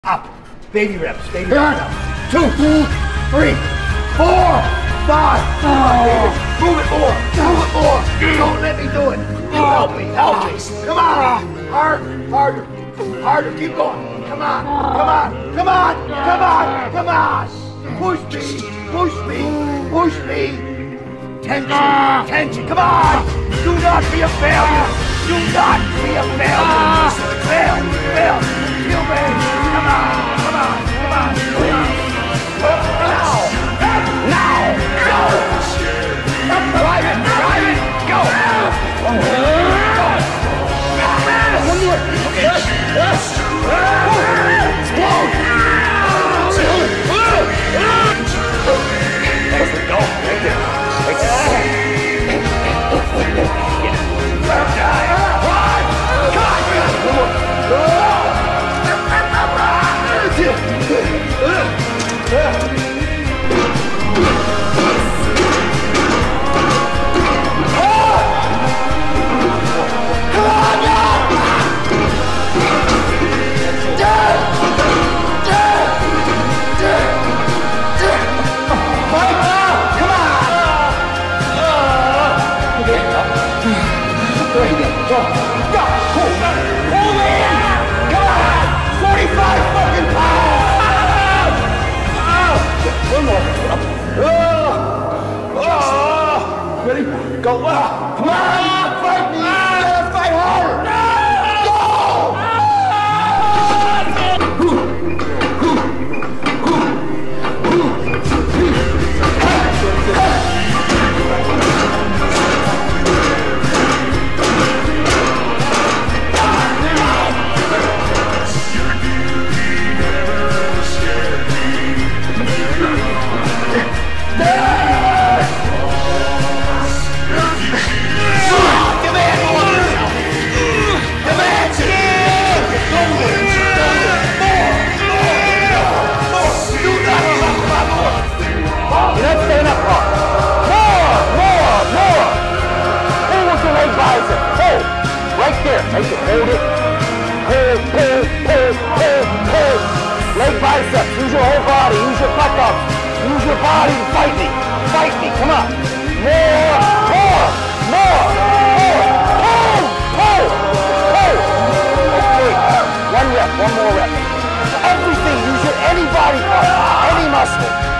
Up. Baby reps. Baby reps. 2, 3, 4, 5. Move it more. Move it more. Don't let me do it. You help me. Help me. Come on. Harder. Harder. Keep going. Come on. Come on. Come on. Come on. Come on. Push me. Push me. Push me. Tension. Tension. Come on. Do not be a failure. Do not be a failure. Fail. Fail. Feel me. Come on. Come on. Come on. Come on. Now. Go. Drive it. Drive it. Go. One more. Okay. Explode. There we go. Right there. Right there. Ready? Go! Come on! Fight me! You gotta fight harder! Right there, hold it. Pull. Leg biceps, use your whole body, use your butt-ups. Use your body to fight me. Fight me, come on. More. Pull. Okay, one more rep. Everything, use your any body part, any muscle.